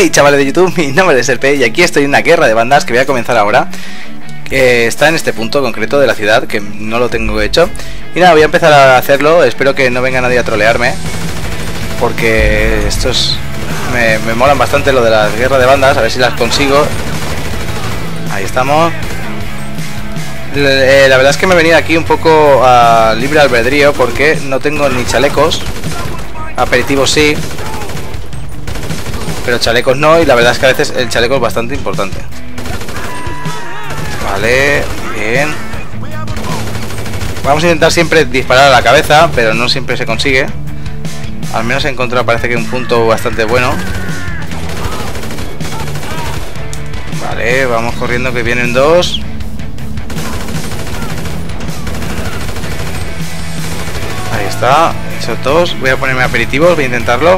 Hey chavales de YouTube, mi nombre es Serpe y aquí estoy en una guerra de bandas que voy a comenzar ahora. Que está en este punto concreto de la ciudad, que no lo tengo hecho. Y nada, voy a empezar a hacerlo, espero que no venga nadie a trolearme. Porque estos me molan bastante lo de las guerras de bandas, a ver si las consigo. Ahí estamos. La verdad es que me he venido aquí un poco a libre albedrío porque no tengo ni chalecos. Aperitivos sí, pero chalecos no, y la verdad es que a veces el chaleco es bastante importante. Vale, bien. Vamos a intentar siempre disparar a la cabeza, pero no siempre se consigue. Al menos he encontrado, parece que un punto bastante bueno. Vale, vamos corriendo que vienen dos. Ahí está, esos dos. Voy a ponerme aperitivos, voy a intentarlo.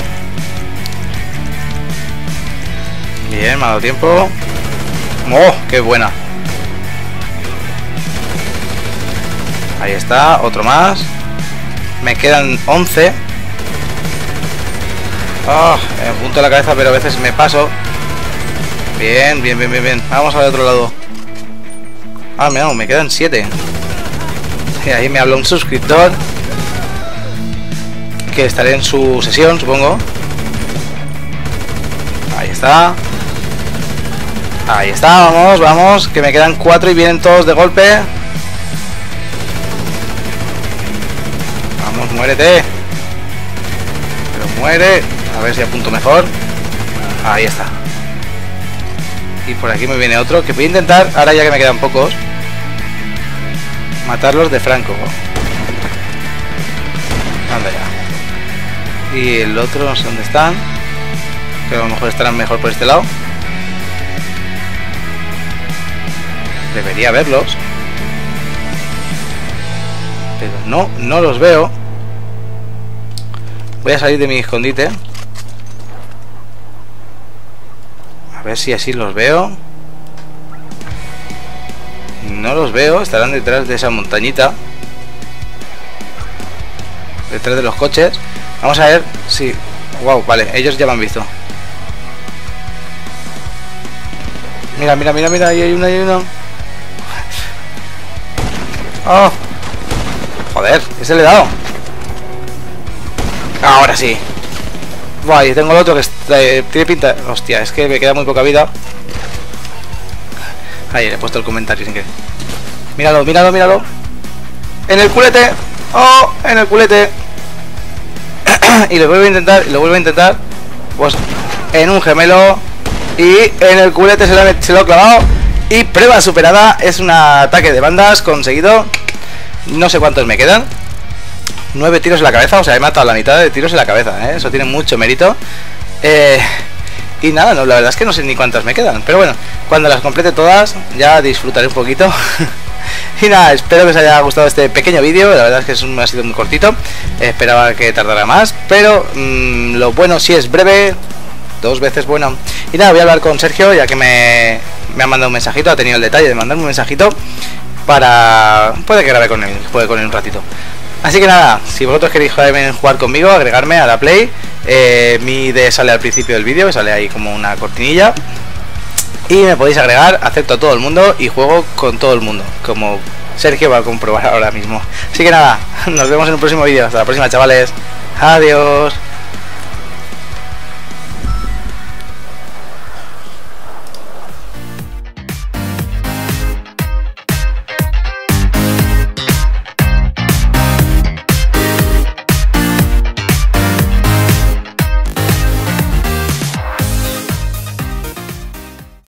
Bien, me ha dado tiempo. ¡Oh, qué buena! Ahí está, otro más. Me quedan 11. Oh, me apunto la cabeza, pero a veces me paso. Bien, bien, bien, bien, bien. Vamos al otro lado. Ah, no, me quedan 7. Y ahí me habló un suscriptor. Que estaré en su sesión, supongo. Ahí está. Ahí está, vamos, vamos. Que me quedan 4 y vienen todos de golpe. Vamos, muérete. Pero muere. A ver si apunto mejor. Ahí está. Y por aquí me viene otro. Que voy a intentar, ahora ya que me quedan pocos, matarlos de franco. Anda ya. Y el otro no sé dónde están. Pero a lo mejor estarán mejor por este lado. Debería verlos. Pero no los veo. Voy a salir de mi escondite. A ver si así los veo. No los veo. Estarán detrás de esa montañita. Detrás de los coches. Vamos a ver si... Wow, vale, ellos ya me han visto. Mira, mira, mira, mira. Ahí hay uno, ahí hay uno. Oh. Joder, ese le he dado. Ahora sí. Buah, y tengo el otro que tiene pinta. Hostia, es que me queda muy poca vida. Ahí le he puesto el comentario sin querer. Míralo, míralo, míralo. En el culete. Oh, en el culete. Y lo vuelvo a intentar, y lo vuelvo a intentar. Pues en un gemelo. Y en el culete se lo he clavado. Y prueba superada. Es un ataque de bandas conseguido. No sé cuántos me quedan. 9 tiros en la cabeza. O sea, he matado la mitad de tiros en la cabeza, ¿eh? Eso tiene mucho mérito. Y nada, no, la verdad es que no sé ni cuántas me quedan. Pero bueno, cuando las complete todas ya disfrutaré un poquito. Y nada, espero que os haya gustado este pequeño vídeo. La verdad es que ha sido muy cortito. Esperaba que tardara más, pero lo bueno sí es breve. 2 veces bueno. Y nada, voy a hablar con Sergio, ya que me ha mandado un mensajito. Ha tenido el detalle de mandarme un mensajito para... Puede que grabe con él, juegue con él un ratito. Así que nada, si vosotros queréis jugar conmigo, agregarme a la Play. Mi ID sale al principio del vídeo, sale ahí como una cortinilla. Y me podéis agregar, acepto a todo el mundo y juego con todo el mundo, como Sergio va a comprobar ahora mismo. Así que nada, nos vemos en un próximo vídeo. Hasta la próxima, chavales. Adiós.